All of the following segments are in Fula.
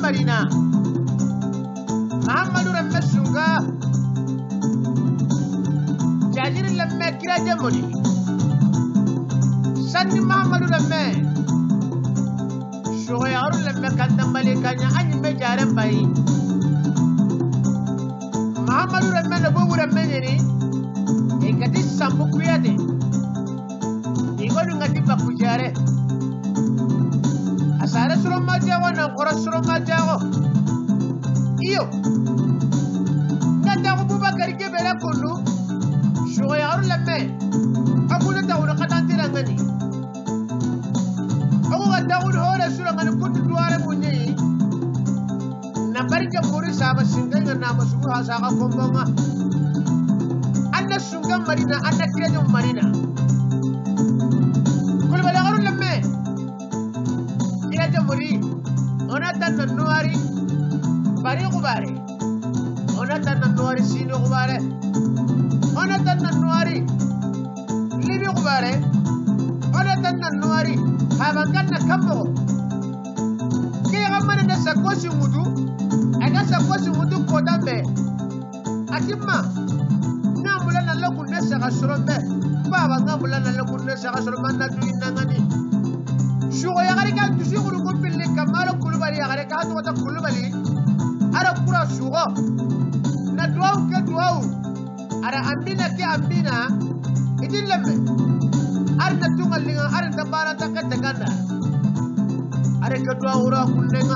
Marina Muhammadu Ramme Sunga Jajiri Lamme Kira Jamuri Sani Muhammadu Ramme Shoyaru Lamme Kantambali Kanya Anime Jaram Bai Muhammadu Ramme Nabu Ramme Nini Ikati Sambu Kuyade Igonu Ngati Bakujare Asara Suroma Jawa na Kora Suroma Jawa Iyo Nata Bubakar Kebela Kulu Shoyaru Lamme Akuna Tawuna Katantira Ngani Aku Tawun Hora Suramani Kutu Duare Munyi Nambari Jamhuri Saba Singa Nama Suha Saka Kombonga Anna Sunga Marina Anna Kredo Marina Kulbalagaru Lamme Ila Jamhuri Onatan Nanuari Bari Kubare Onatan Nanuari Sino Kubare Onatan Nanuari Libi Kubare Onatan Nanuari Habangan Kambo Kaya Mana Nasa Kosi Mudu Agasa Kosi Mudu Kodambe Atima Namula Naloku Nesa Kasurombe Baba Namula Naloku Nesa Kasuromanda Duinangani Shugo Yagarika Tushuru Kupili Kamaro Kulubali Yagarika Wata Kulubali Ara Kura Shugo Nadwau Kedwau Ara Ambina Ki Ambina Idilembe Arna Tungalinga Arna Barata Katakanda Are Kedwau Ura Kulenga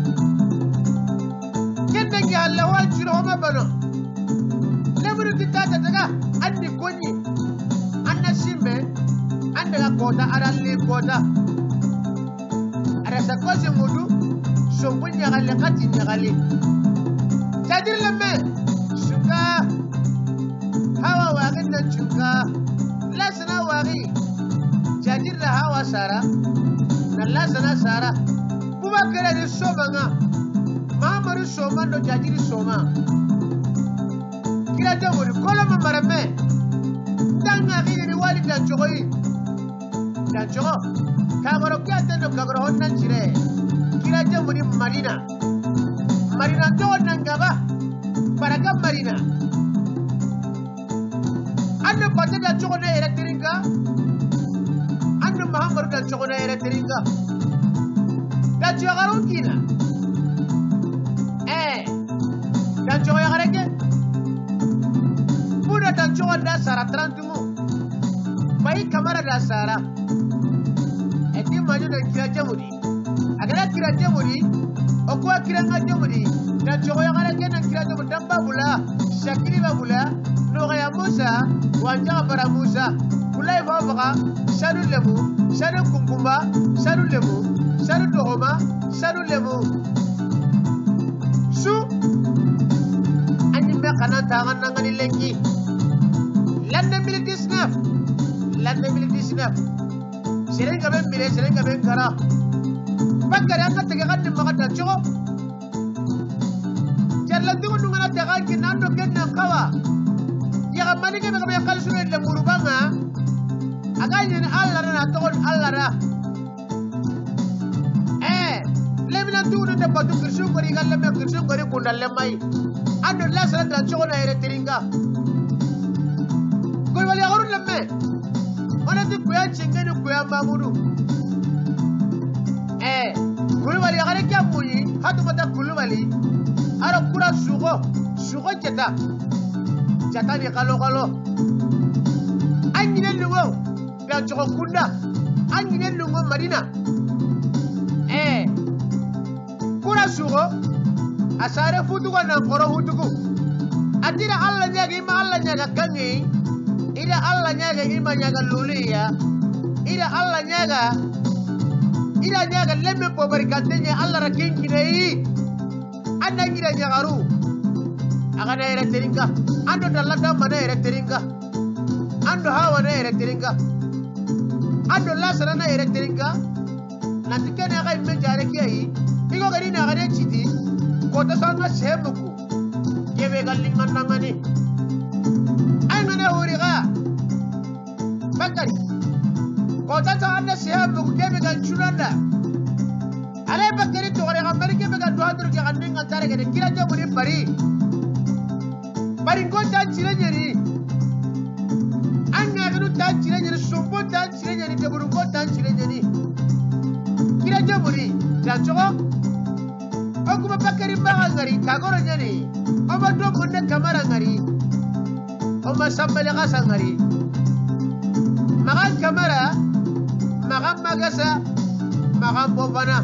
Kendengi Allah Wajiro Homa Bano Neburu Titata Taga Andi Konyi Anna Shime Anda Kota Ara Li Kota Ara Sakosi Mudu Sombunya Gale Kati Nyagale Jadir Lemme Shuka Hawa Wagin na Shuka Lasana Wagi Jadir la Hawa Sara Na Lasana Sara Bubakara di Somanga Mahamadou Soma no Jajiri Soma Kira Jamuri Koloma Marame Danga Gini Wali Danchogoi Danchogo Kagoro Kiate no Kagoro Honnan Chire Kira Jamuri Marina Marina Togo Nangaba Paraga Marina Ando Pate Danchogo na Eretringa Ando Mahamadou Danchogo na Eretringa Danchogo Kina Danchogo Yagareke Pura Danchogo da Sara 30 mu Bai Kamara da Sara Eti Maju da Kira Jamuri Agara Kira Jamuri Okwa Kira Jamuri Danchogo Yagareke na Kira Jamuri Damba Bula Shakiri Babula Nogaya Musa Wanja Bara Musa Ulai Fafaka Sharu Lemu Sharu Kumkumba Sharu Lemu Sharu Tohoma Sharu Lemu Su Kanan tangan nangani lengi Landa militi snap Sering kaben mile sering kaben kara Bakari anga tegakan di maka danchogo Jarlanti ko nungana tegakan kinando kenna kawa Ya kamani kebe kebe yakal sunu ile murubanga Agay ni allara na tokon allara Lemina tuunu de batu kirsun kori galle kirsun kori kundalle mai Ando lasara Danchogo na Eretringa Kulubali Agaru Lamme Onati Kuya Chingeni Kuya Mamuru Kulubali Agare Kya Muni Hatumata Kulubali Aro Kura Sugo Jeta Jeta ni Kalo Angine Lungo Danchogo Kunda Angine Lungo Marina Kura Sugo Asare futugo na koro futugo Atira Allah nyaga ima Allah nyaga gangi Ida Allah nyaga ima nyaga luliya Ida Allah nyaga Ida nyaga lemme po barikatenya Allah rakinki nei Anda ngira nyagaru Aga na Eretringa Ando dalada mana Eretringa Ando hawa na Eretringa Ando lasara na Eretringa Nanti kene aga ime jare kiai Iko gari na aga chiti Kota sanga semuku Yebe galingan nangani Ay ngana huriga Bakari Kota sanga semuku yebe ganchuranda ale bakari to gore gamari ke be ga do adur ke ganin ga tare ga kira je muri bari ko ta chire nyeri anya ga ta chire nyeri sombo ta chire nyeri te buru ko ta chire nyeri kira je muri da jogo o kuma bakari ba ngari ka goro nyeri o ba do bunne kamara ngari o ma sambale ga sangari magan kamara magan magasa magan bobana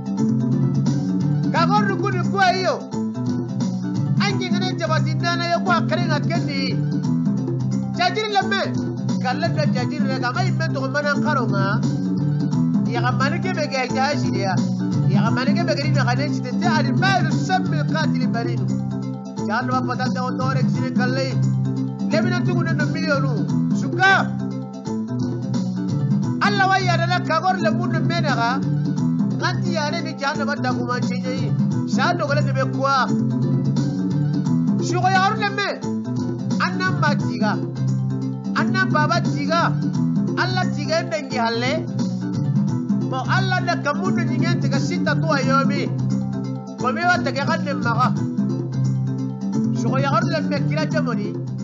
ka goro ku ni ko ayo anji ngane jabati dana yo ko akare ngakendi jajir lemme kala da jajir ga mai men to manan karonga ya gamani ke be ga jashi ya gamani ke be ga ni ga ne chite ta al mal sam qatil barinu jalwa pata da otore kire kalle lebina tugune no milionu suka alla waya da ka gor le mun menaga kanti yare ni janna badda kuma cinye shado gole be kwa shugo yaru lemme annan ma tiga annan baba tiga alla tiga ndengi halle bo alla da kamundu nyingen tiga sita to ayomi ko me wata ga kanne maga shugo yaru lemme kila jamoni